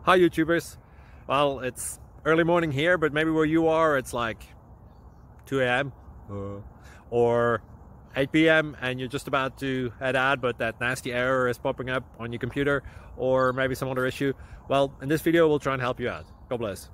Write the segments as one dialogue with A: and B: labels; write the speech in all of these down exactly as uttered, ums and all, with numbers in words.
A: Hi YouTubers. Well, it's early morning here, but maybe where you are it's like two A M uh, or eight P M and you're just about to head out, but that nasty error is popping up on your computer, or maybe some other issue. Well, in this video we'll try and help you out. God bless.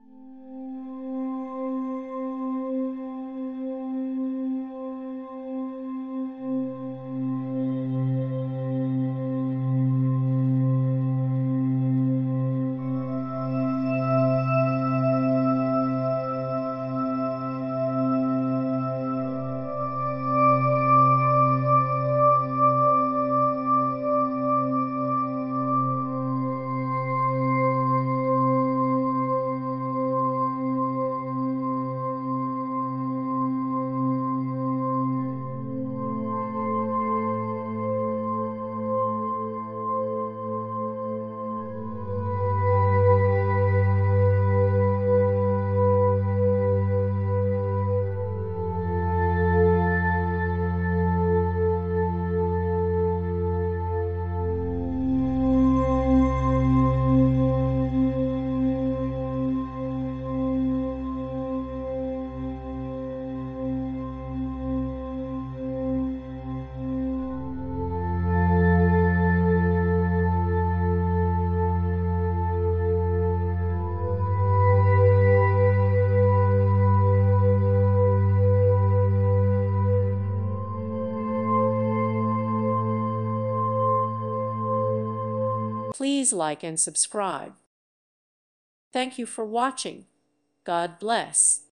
B: Please like and subscribe. Thank you for watching. God bless.